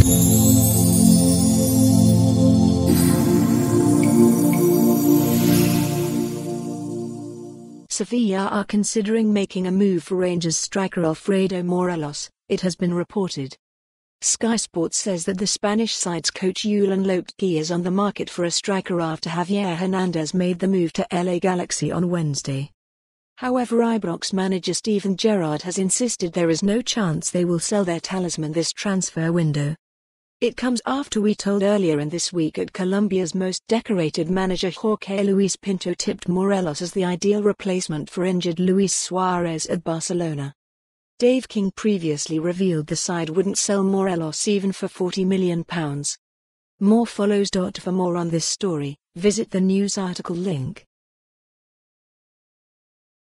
Sevilla are considering making a move for Rangers striker Alfredo Morelos, it has been reported. Sky Sports says that the Spanish side's coach Julen Lopetegui is on the market for a striker after Javier Hernandez made the move to LA Galaxy on Wednesday. However, Ibrox manager Steven Gerrard has insisted there is no chance they will sell their talisman this transfer window. It comes after we told earlier in this week that Colombia's most decorated manager Jorge Luis Pinto tipped Morelos as the ideal replacement for injured Luis Suarez at Barcelona. Dave King previously revealed the side wouldn't sell Morelos even for £40 million. More follows. For more on this story, visit the news article link.